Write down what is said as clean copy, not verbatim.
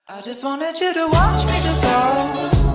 I just wanted you to watch me dissolve.